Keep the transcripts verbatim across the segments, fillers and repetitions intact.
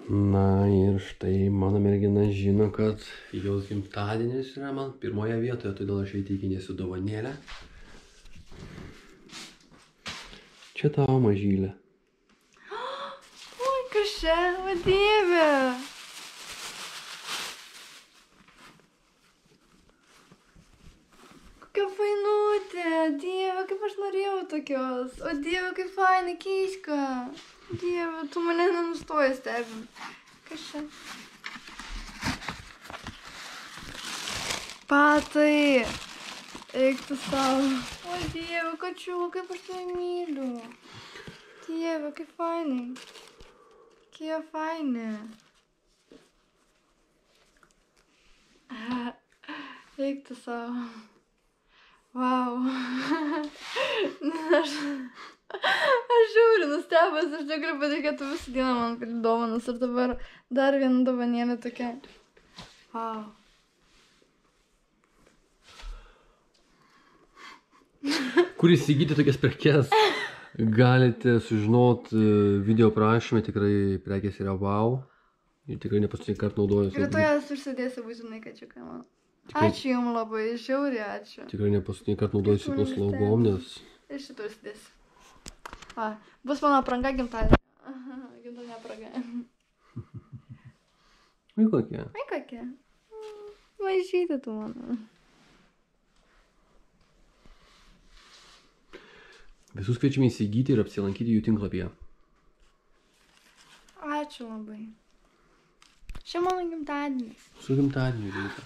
Na ir štai mano mergina žino, kad jos gimtadienis yra man pirmoje vietoje, todėl aš įteikinėsiu dovanėlę. Čia tavo mažylė. Oi, kas čia, o Dieve. Kokia fainutė, Dieve, kaip aš norėjau tokios. O Dieve, kaip faina kiška. Dieve, tu mane nenustoji stebint. Kas čia? Patai. Eik tu savo. O Dieve, kačiu, kaip aš tave myliu. Dieve, kaip fainai. Kie faini. Eik tu savo. Vau. Aš... Aš žiūriu, nustebęs, aš negaliu patikėti, tu visą dieną man pili dovanas ir dabar dar viena dovanėlė tokia. Vau. Kur įsigyti tokias prekes, galite sužinoti video prašymę, tikrai prekės yra wow. Ir tikrai nepaskutinį kartą naudojuosi. Rytoj aš užsidėsiu būtinai kačiukai man. Ačiū jums labai, žiauriai ačiū. Tikrai nepaskutinį kartą naudojuosi paslaugom, nes... Ir šitą užsidėsiu. Va, bus mano apranga gimtadienio. Gimtadienio apranga. Vai kokia? Vai kokia. Mažytė tu mano. Visus kviečiame įsigyti ir apsilankyti jų tinklapyje. Ačiū labai. Šia mano gimtadienis. Su gimtadieniu reikia.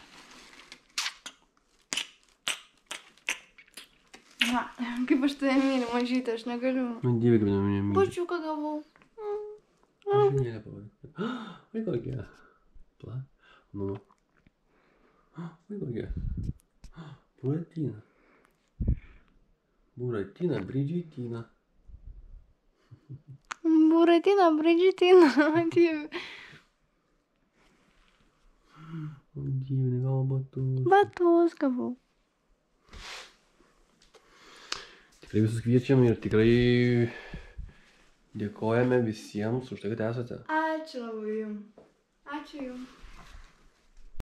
Na, kaip aš tave myliu, mažytė, aš negaliu. Nu, Dieve, kaip mane myli. Pačiuką gavau. Aš mėlę pavadinti. Vai kokia. Pla. Nu. Vai kokia. Buratina. Buratina, Bridžitina. Buratina, Bridžitina. Dieve. O Dieve, negavo batus. Batus gavau. Tikrai visus kviečiam ir tikrai dėkojame visiems už tai, kad esate. Ačiū labai jums. Ačiū jums.